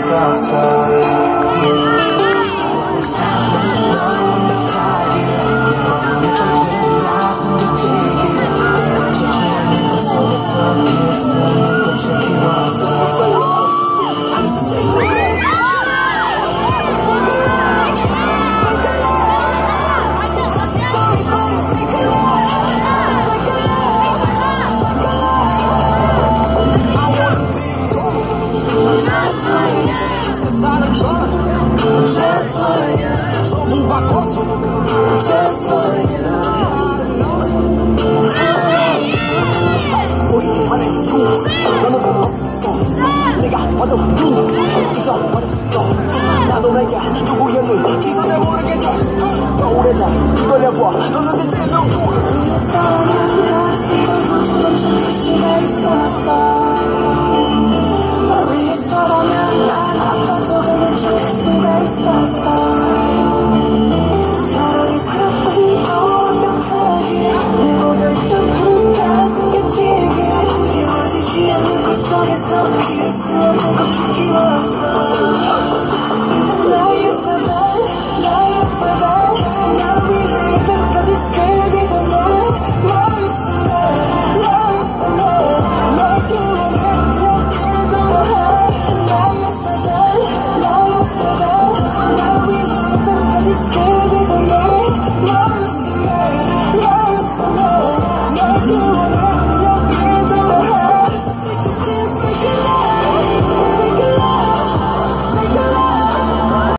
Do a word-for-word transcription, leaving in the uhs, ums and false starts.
나도 내게 누구였니 기도를 모르겠다 거울에다 뒤돌려봐 너는 대체 누구 우리의 사랑은 다시 돌고 싶은 척할 수가 있었어 우리의 사랑은